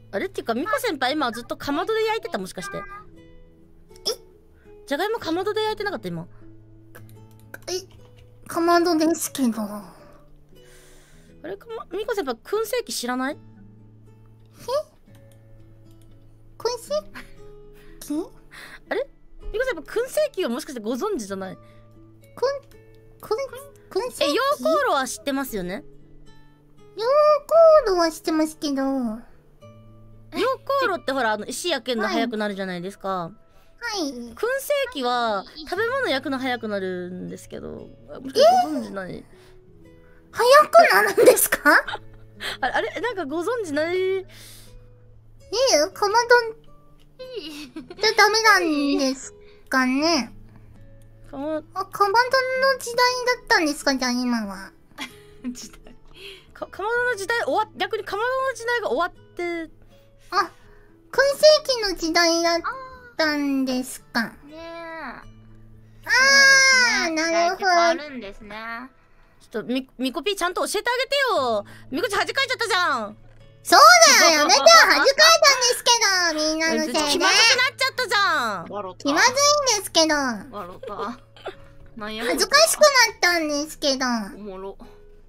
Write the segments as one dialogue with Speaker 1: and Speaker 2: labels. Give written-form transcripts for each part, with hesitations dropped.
Speaker 1: あれっていうか、ミコ先輩今ずっとかまどで焼いてた、もしかして。じゃがいもかまどで焼いてなかった今。
Speaker 2: かまどですけど。
Speaker 1: あれミコ先輩、燻製機知らない？
Speaker 2: 燻製機？
Speaker 1: あれミコ先輩、燻製機をもしかしてご存知じゃない？
Speaker 2: 燻製機？
Speaker 1: 溶香炉は知ってますよね？
Speaker 2: 溶香炉は知ってますけど。溶
Speaker 1: 溶香炉ってほら、石焼けるの早くなるじゃないですか。
Speaker 2: はい。
Speaker 1: 燻製機は食べ物焼くの早くなるんですけど、ご存知ない？
Speaker 2: 早くなるんですか？
Speaker 1: あれなんかご存知ない？
Speaker 2: かまどじゃダメなんですかね。かまどの時代だったんですか、じゃあ今は。
Speaker 1: 時代かまどの時代逆にかまどの時代が終わって。
Speaker 2: あ、燻製機の時代だったんですか。
Speaker 3: ね
Speaker 2: え。なるほど。
Speaker 3: あるんですね。
Speaker 1: ちょっとミコピーちゃんと教えてあげてよ。ミコちゃん恥かいちゃったじゃん。
Speaker 2: そうだよ、やめてよ。恥かいたんですけど、みんなのせいで。
Speaker 1: 気まずくなっちゃったじゃん。
Speaker 2: 気まずいんですけど。
Speaker 3: 笑った。
Speaker 2: 恥ずかしくなったんですけど。
Speaker 3: おもろ。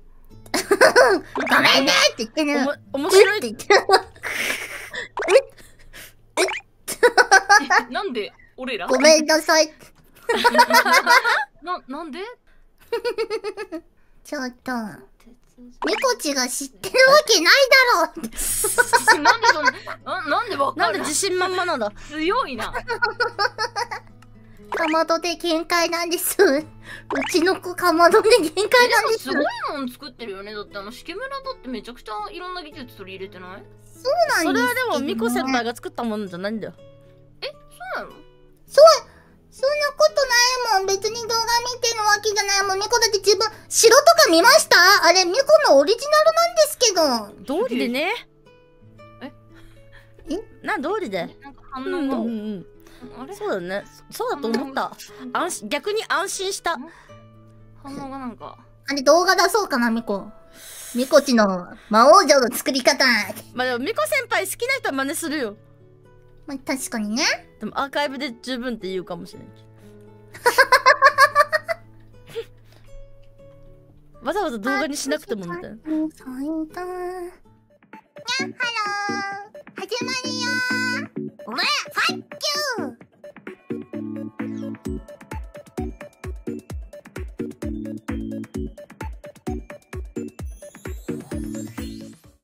Speaker 2: ごめんねって言ってる。
Speaker 1: 面白いって言ってる。
Speaker 3: なんで俺ら？
Speaker 2: ごめんなさい。
Speaker 3: なんで？
Speaker 2: ちょっと。ミコチが知ってるわけないだろう。
Speaker 1: なんで自信満々なんだ。
Speaker 3: 強いな。
Speaker 2: かまどで限界なんです。うちの子かまどで限界なんです。
Speaker 3: すごいもん作ってるよね。だってしけむらだってめちゃくちゃいろんな技術取り入れてない？
Speaker 2: そうなんです。
Speaker 1: それはでもミコ先輩が作ったものじゃないんだよ。
Speaker 3: そうなの？
Speaker 2: そんなことないもん。別に動画見てるわけじゃないもん。ミコだって自分、城とか見ました？あれ、ミコのオリジナルなんですけど。
Speaker 1: 道理でね。道理で。
Speaker 3: なんか反応が。
Speaker 1: あれ？そうだね。そうだと思った。逆に安心した。
Speaker 3: 反応がなんか。
Speaker 2: あれ、動画出そうかな、ミコ。ミコチの魔王城の作り方。
Speaker 1: まあでも、ミコ先輩好きな人は真似するよ。
Speaker 2: まあ、確かにね。
Speaker 1: でもアーカイブで十分って言うかもしれない。わざわざ動画にしなくてもみたいな。
Speaker 2: 咲いた